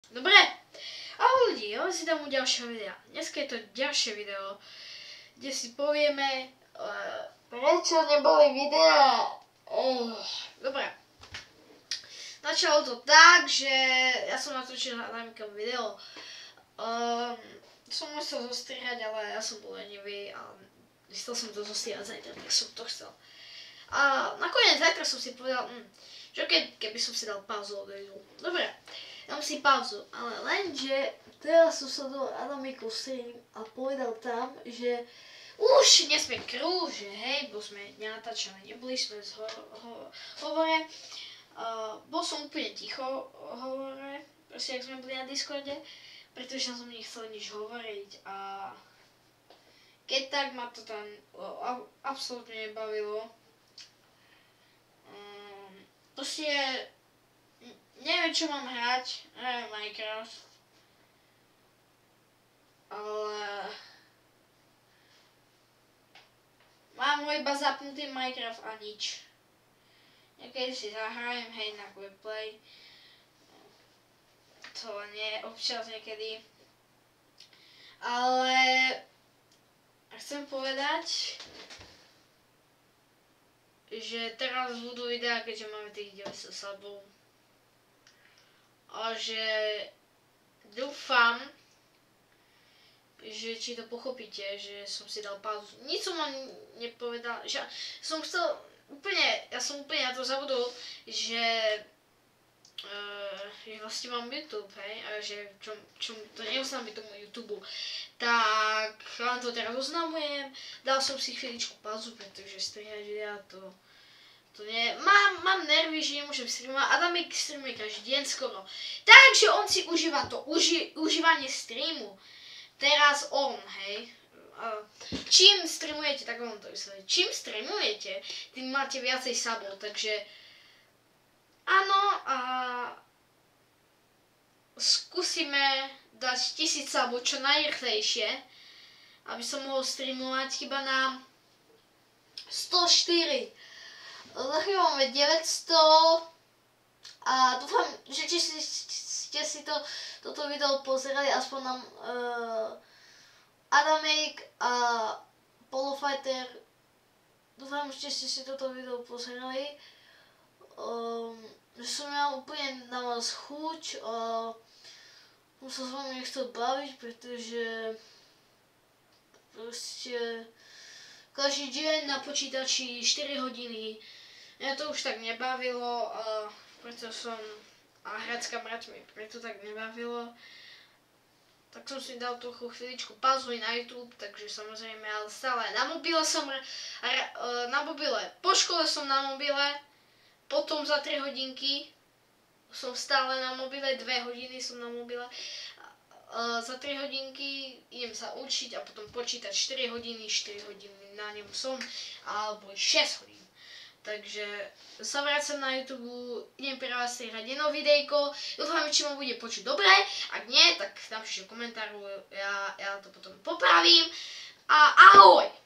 Dobre, ahoj ľudí, ja si dám u ďalšieho videa. Dneska je to ďalšie video, kde si povieme, prečo neboli videa. Dobre, začalo to tak, že ja som natočil na Adamikovo video. Som musel zostrihať, ale ja som bol lenivý a chcel som to zostrihať zajtra, tak som to chcel. A nakoniec zajtra som si povedal, že keby som si dal pauzu od videu. Dobre, dám si pauzu, ale lenže teraz som sa do Adamikov stream a povedal tam, že už nesme krúže, hej, bo sme nenatáčali, neboli sme v hovore. Bol som úplne ticho v hovore, proste jak sme boli na Discorde, pretože som nechcel nič hovoriť a keď tak ma to tam absolútne nebavilo. Proste neviem, čo mám hrať, hrajem Minecraft, ale mám ho iba zapnutý Minecraft a nič. Niekedy si zahrajem, hej, na Quickplay, to nie občas niekedy, ale chcem povedať, že teraz budú videá, keďže máme tých 900 subov. A že dúfam, že či to pochopíte, že som si dal pauzu. Nic som vám nepovedal, že som chcel úplne, ja som úplne na to zabudol, že vlastne mám YouTube, hej, a že čo to neoznámi tomu YouTube, tak vám to teraz oznamujem, dal som si chvíličku pauzu, pretože strihať videa to nie, mám nervy, že nemôžem streamovať, Adamik streamuje každý deň skoro, takže on si užíva to užívanie streamu, teraz on, hej. Čím streamujete, tak vám to vysvetlím, čím streamujete, tým máte viacej subov, takže áno, a skúsime dať 1000 subov čo najrýchlejšie, aby som mohol streamovať iba na 104. Za chvíľu máme 900 a dúfam, že či ste si toto video pozerali, aspoň nám Adamik a Polofighter, dúfam, že ste si toto video pozerali. Že som mal úplne na vás chuť a som sa s vami nechcel baviť, pretože proste každý deň na počítači 4 hodiny. Mňa to už tak nebavilo a preto som, a hrať s kamarátmi, preto tak nebavilo. Tak som si dal trochu chvíličku pauzu na YouTube, takže samozrejme, ale stále na mobile som, po škole som na mobile, potom za 3 hodinky som stále na mobile, 2 hodiny som na mobile, za 3 hodinky idem sa učiť a potom počítať 4 hodiny na ňom som, alebo 6 hodín. Takže sa vracam na YouTube, idem pre vás strihať jedno videjko, dúfam, či ma bude počuť dobre, ak nie, tak napíšte v komentáru, ja to potom popravím a ahoj!